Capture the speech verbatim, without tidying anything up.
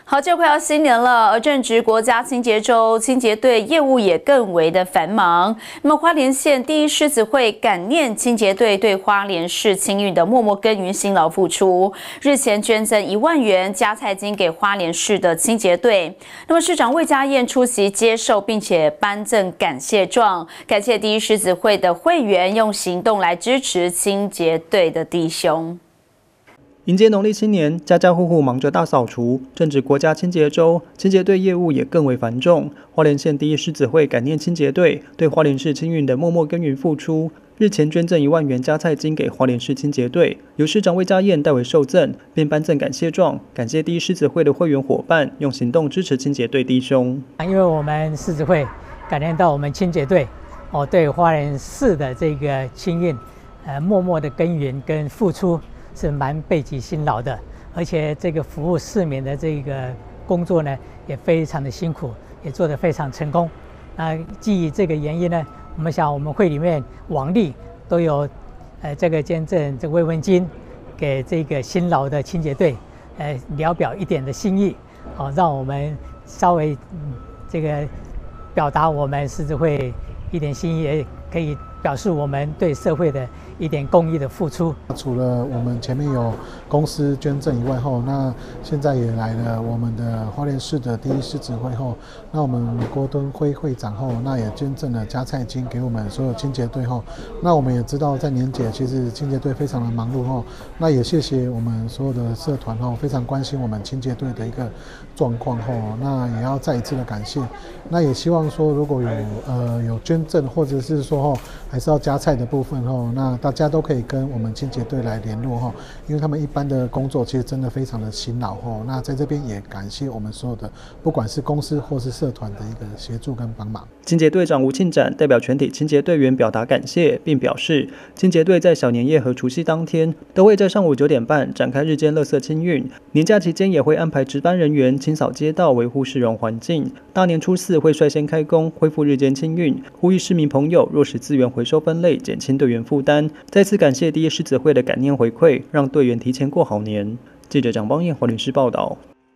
好，就快要新年了，而正值国家清洁周，清洁队业务也更为的繁忙。那么，花莲县第一狮子会感念清洁队对花莲市清运的默默耕耘、辛劳付出，日前捐赠一万元加菜金给花莲市的清洁队。那么，市长魏家燕出席接受，并且颁赠感谢状，感谢第一狮子会的会员用行动来支持清洁队的弟兄。 迎接农历新年，家家户户忙着大扫除。正值国家清洁周，清洁队业务也更为繁重。花莲县第一狮子会感念清洁队对花莲市清运的默默耕耘付出，日前捐赠一万元加菜金给花莲市清洁队，由市长魏家燕代为受赠，并颁赠感谢状，感谢第一狮子会的会员伙伴用行动支持清洁队弟兄。 因为我们狮子会感念到我们清洁队哦，对花莲市的这个清运，呃，默默的耕耘跟付出。 是蛮背极辛劳的，而且这个服务市民的这个工作呢，也非常的辛苦，也做得非常成功。那基于这个原因呢，我们想我们会里面往例都有，呃，这个捐赠这慰问金给这个辛劳的清洁队，呃，聊表一点的心意，好、哦，让我们稍微、嗯、这个表达我们狮子会一点心意，也可以表示我们对社会的 一点公益的付出。 除了我们前面有公司捐赠以外后，那现在也来了我们的花莲市的第一狮子会后，那我们郭敦辉会长后，那也捐赠了加菜金给我们所有清洁队后。那我们也知道在年节其实清洁队非常的忙碌后，那也谢谢我们所有的社团后非常关心我们清洁队的一个状况后，那也要再一次的感谢。那也希望说如果有呃有捐赠或者是说后还是要加菜的部分后，那大家都可以跟我们清洁队来联络哈，因为他们一般的工作其实真的非常的辛劳哈。那在这边也感谢我们所有的，不管是公司或是社团的一个协助跟帮忙。 清洁队长吴庆展代表全体清洁队员表达感谢，并表示，清洁队在小年夜和除夕当天都会在上午九点半展开日间垃圾清运，年假期间也会安排值班人员清扫街道，维护市容环境。大年初四会率先开工，恢复日间清运，呼吁市民朋友落实资源回收分类，减轻队员负担。再次感谢第一狮子会的感念回馈，让队员提前过好年。记者蒋邦彦花莲市报道。